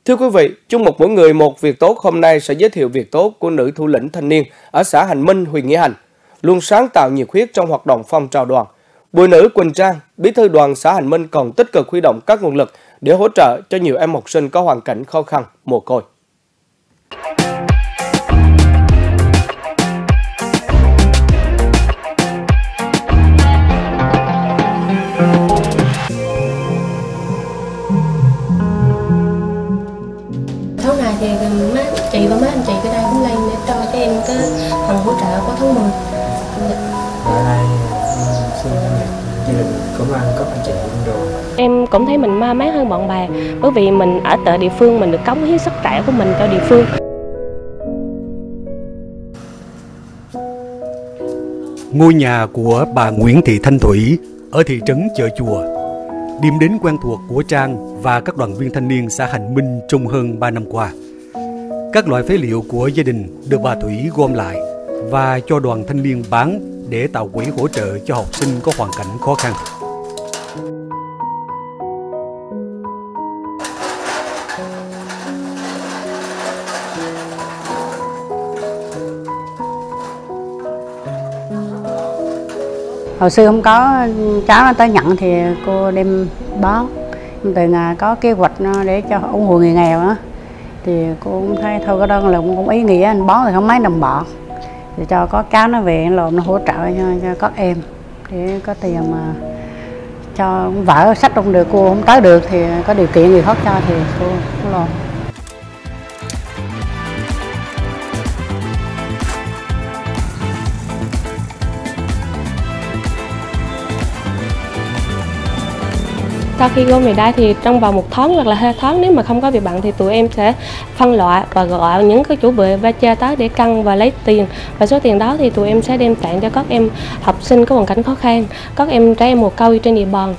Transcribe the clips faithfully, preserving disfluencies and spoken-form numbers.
Thưa quý vị, chung một mỗi người một việc tốt hôm nay sẽ giới thiệu việc tốt của nữ thủ lĩnh thanh niên ở xã Hành Minh, huyện Nghĩa Hành, luôn sáng tạo nhiệt huyết trong hoạt động phong trào đoàn. Bùi nữ Quỳnh Trang, bí thư đoàn xã Hành Minh còn tích cực huy động các nguồn lực để hỗ trợ cho nhiều em học sinh có hoàn cảnh khó khăn, mồ côi. Tháng này thì má chị và mấy anh chị ở đây cũng lên để cho cho em cái phần hỗ trợ của tháng mười. Ở đây xin gia đình cũng ăn có anh chị cũng đồ. Em cũng thấy mình ma mát hơn bọn bà, bởi vì mình ở tại địa phương, mình được cống hiến sức trẻ của mình cho địa phương. Ngôi nhà của bà Nguyễn Thị Thanh Thủy ở thị trấn Chợ Chùa, điểm đến quen thuộc của Trang và các đoàn viên thanh niên xã Hành Minh trong hơn ba năm qua. Các loại phế liệu của gia đình được bà Thủy gom lại và cho đoàn thanh niên bán để tạo quỹ hỗ trợ cho học sinh có hoàn cảnh khó khăn. Hồi xưa không có cháu nó tới nhận thì cô đem bó. Từ ngày có kế hoạch để cho ủng hộ người nghèo đó, thì cô cũng thấy thôi cái đó là cũng ý nghĩa, anh bó thì không mấy đồng bọt, để cho có cháu nó về làm nó hỗ trợ cho, cho các em để có tiền mà cho vợ sách không được, cô không tới được thì có điều kiện người khác cho thì cô cũng lo. Sau khi gom về đây thì trong vòng một tháng hoặc là hai tháng, nếu mà không có việc bận thì tụi em sẽ phân loại và gọi những cái chủ bệ va cha tới để cân và lấy tiền. Và số tiền đó thì tụi em sẽ đem tặng cho các em học sinh có hoàn cảnh khó khăn, các em trẻ em mồ côi trên địa bàn.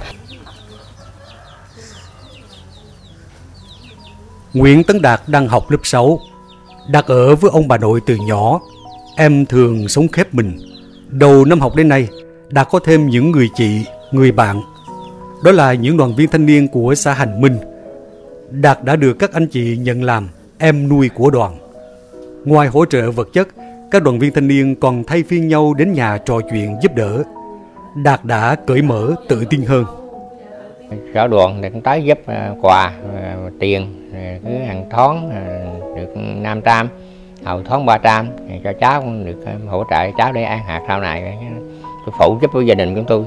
Nguyễn Tấn Đạt đang học lớp sáu. Đạt ở với ông bà nội từ nhỏ. Em thường sống khép mình. Đầu năm học đến nay, Đạt có thêm những người chị, người bạn. Đó là những đoàn viên thanh niên của xã Hành Minh. Đạt đã được các anh chị nhận làm em nuôi của đoàn. Ngoài hỗ trợ vật chất, các đoàn viên thanh niên còn thay phiên nhau đến nhà trò chuyện giúp đỡ. Đạt đã cởi mở, tự tin hơn. Xã đoàn cũng tới giúp quà, tiền, cứ hàng tháng được năm trăm, hầu tháng ba trăm, cho cháu cũng được hỗ trợ cháu để ăn hạt sau này, phụ giúp với gia đình của tôi.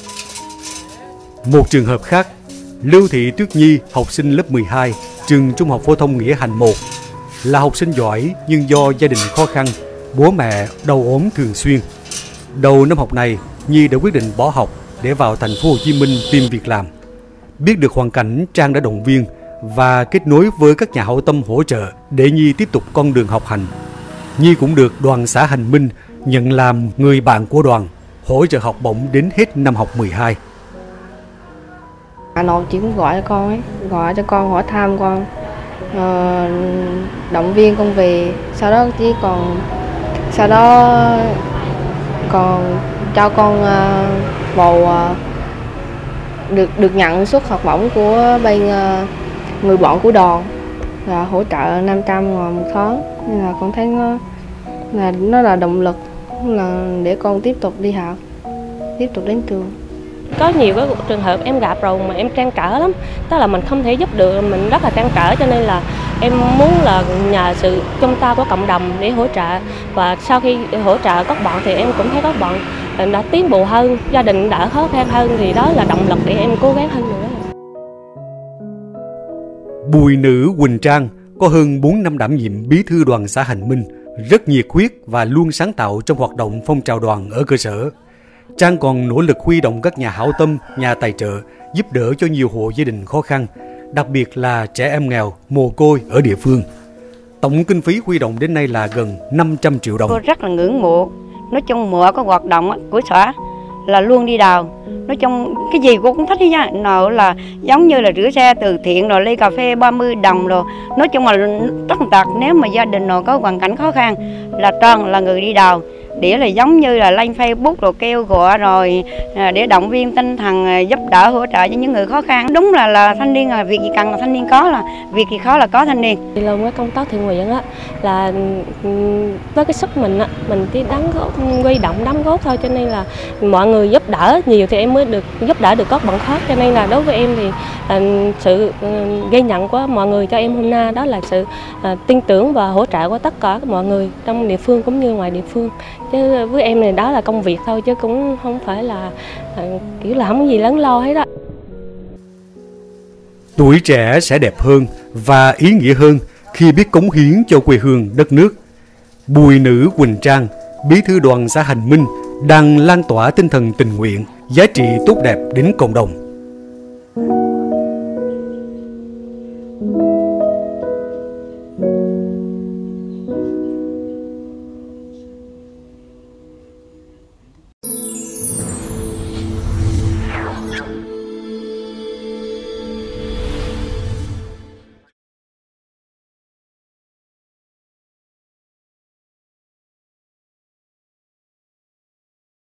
Một trường hợp khác, Lưu Thị Tuyết Nhi, học sinh lớp mười hai, trường Trung học phổ thông Nghĩa Hành một, là học sinh giỏi nhưng do gia đình khó khăn, bố mẹ đau ốm thường xuyên. Đầu năm học này, Nhi đã quyết định bỏ học để vào thành phố Hồ Chí Minh tìm việc làm. Biết được hoàn cảnh, Trang đã động viên và kết nối với các nhà hảo tâm hỗ trợ để Nhi tiếp tục con đường học hành. Nhi cũng được đoàn xã Hành Minh nhận làm người bạn của đoàn, hỗ trợ học bổng đến hết năm học mười hai. Bà nội chỉ cũng gọi cho con ấy, gọi cho con hỏi thăm con, ờ, động viên con về, sau đó chỉ còn sau đó còn cho con uh, vào uh, được được nhận suất học bổng của bên uh, người bọn của đoàn, là hỗ trợ năm trăm ngàn một tháng, nên là con thấy nó là nó là động lực là để con tiếp tục đi học, tiếp tục đến trường. Có nhiều cái trường hợp em gặp rồi mà em trăn trở lắm, tức là mình không thể giúp được, mình rất là trăn trở, cho nên là em muốn là nhờ sự chung tay của cộng đồng để hỗ trợ. Và sau khi hỗ trợ các bạn thì em cũng thấy các bạn đã tiến bộ hơn, gia đình đã khó khăn hơn, thì đó là động lực để em cố gắng hơn nữa. Bùi nữ Quỳnh Trang có hơn bốn năm đảm nhiệm bí thư đoàn xã Hành Minh, rất nhiệt huyết và luôn sáng tạo trong hoạt động phong trào đoàn ở cơ sở. Trang còn nỗ lực huy động các nhà hảo tâm, nhà tài trợ giúp đỡ cho nhiều hộ gia đình khó khăn, đặc biệt là trẻ em nghèo, mồ côi ở địa phương. Tổng kinh phí huy động đến nay là gần năm trăm triệu đồng. Cô rất là ngưỡng mộ. Nói chung mọi cái hoạt động của xã là luôn đi đầu. Nói chung cái gì cô cũng thích hết nha. Nào là giống như là rửa xe từ thiện rồi ly cà phê ba mươi đồng rồi. Nói chung là tất tật nếu mà gia đình nào có hoàn cảnh khó khăn là Trang là người đi đầu. để là giống như là lên Facebook rồi kêu gọi rồi để động viên tinh thần, giúp đỡ hỗ trợ cho những người khó khăn. Đúng là là thanh niên là việc gì cần là thanh niên có, là việc gì khó là có thanh niên. Làm cái công tác thiện nguyện á là với cái sức mình á, mình chỉ đóng góp, huy động đóng góp thôi, cho nên là mọi người giúp đỡ nhiều thì em mới được giúp đỡ được các bạn khác. Cho nên là đối với em thì à, sự ghi nhận của mọi người cho em hôm nay đó là sự à, tin tưởng và hỗ trợ của tất cả mọi người trong địa phương cũng như ngoài địa phương. Chứ với em này đó là công việc thôi, chứ cũng không phải là à, kiểu là không có gì lớn lo hết đó. Tuổi trẻ sẽ đẹp hơn và ý nghĩa hơn khi biết cống hiến cho quê hương đất nước. Bùi nữ Quỳnh Trang, bí thư đoàn xã Hành Minh đang lan tỏa tinh thần tình nguyện, giá trị tốt đẹp đến cộng đồng.